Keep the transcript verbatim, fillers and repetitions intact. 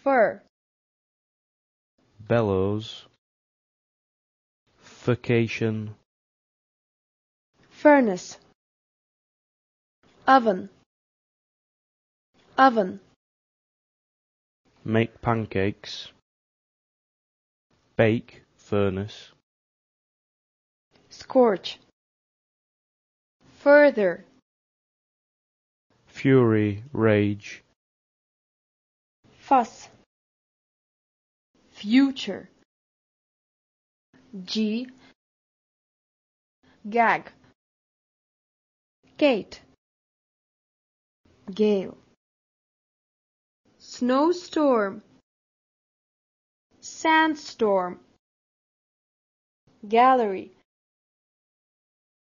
fur, bellows, vacation, furnace, oven, oven, make pancakes, bake, furnace, scorch, further, fury, rage, fuss, future, G, gag, gate, gale, snowstorm, sandstorm, gallery,